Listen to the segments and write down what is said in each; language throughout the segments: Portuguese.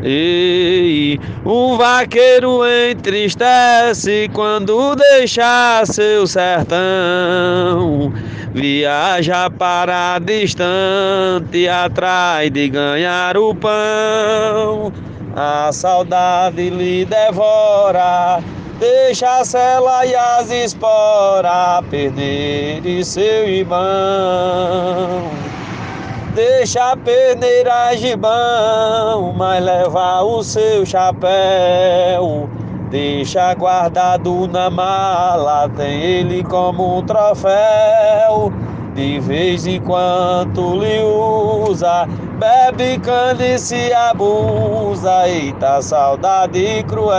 Ei, um vaqueiro entristece quando deixa seu sertão. Viaja para distante atrás de ganhar o pão. A saudade lhe devora, deixa a sela e as esporas perder de seu irmão. Deixa a peneira gibão, mas leva o seu chapéu. Deixa guardado na mala, tem ele como um troféu. De vez em quando lhe usa, bebe cana e se abusa. Eita, saudade cruel.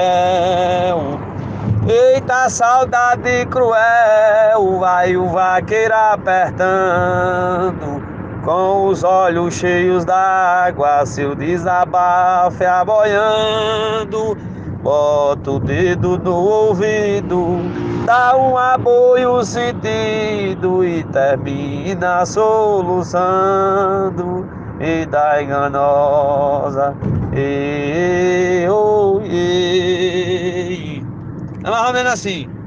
Eita, saudade cruel, vai o vaqueiro apertando, com os olhos cheios d'água, seu desabafo é aboiando. Bota o dedo no ouvido, dá um aboio sentido e termina soluçando. E da enganosa, e, oh, e. É mais ou menos assim.